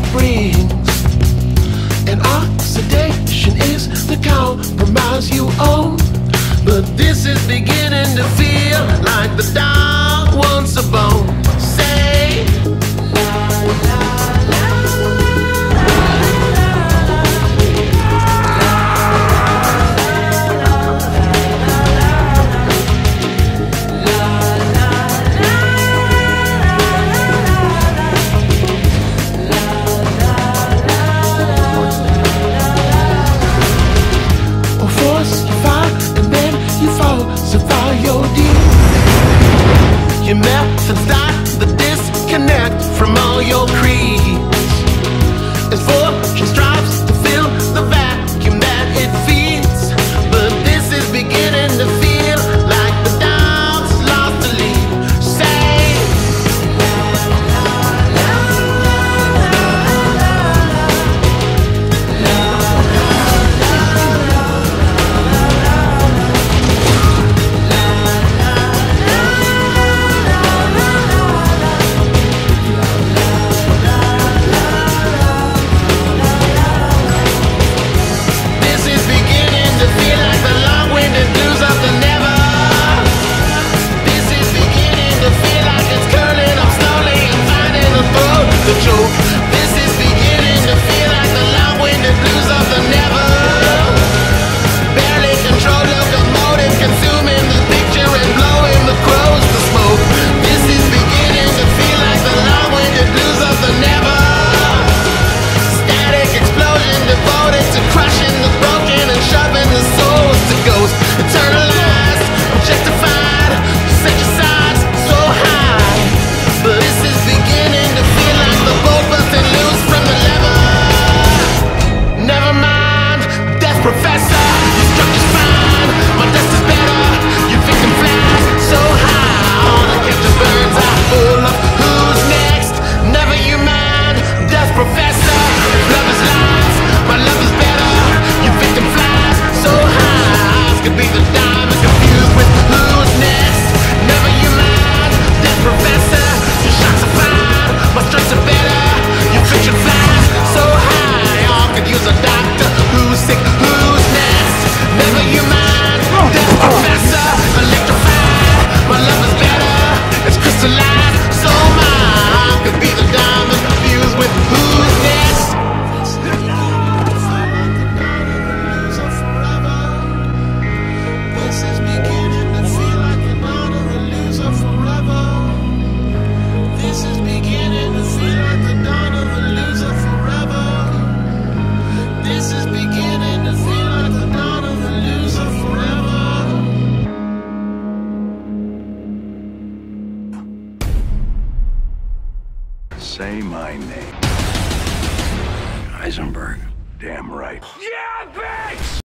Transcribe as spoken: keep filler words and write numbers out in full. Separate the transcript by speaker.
Speaker 1: brings. And oxidation is the compromise you own. But this is beginning to feel like the dog wants a bone. Say, la la la your methods start the disconnect from all your creeds. As fortune strives to fill the vacuum that it feeds. But this is beginning to feel like the dog's lost the lead. Say, this is beginning to feel like the long-winded blues of the never. Barely controlled locomotive, consuming the picture and blowing the crows to smoke. This is beginning to feel like the long-winded blues of the never. Static explosion devoted to crushing the broken and shoving the souls to ghosts. Eternalized, objectified, set your sides so high. But this is beginning to feel like the boat busting loose from the lever. Never mind, death professor, your structure's fine. My dust is better, your victim flies so high. All the captain birds are full of who's next. Never you mind, death professor. If love is life, my love is better. Your victim flies so high. Eyes could be the diamond confused with who's next. Never you mind, death professor. Your shots are fine, my strikes are better. Your fiction flies so high. All could use a doctor who's sick, who's next. Never you mind, death professor. Electrified, my love is better. It's crystallized, so mine could be the diamond fused with who's next. This is beginning to feel like the dawn of the loser forever. This is beginning to feel like the dawn of the loser forever. This is beginning to feel like the dawn of the loser forever.
Speaker 2: Say my name. Heisenberg. Damn right.
Speaker 3: Yeah, bitch!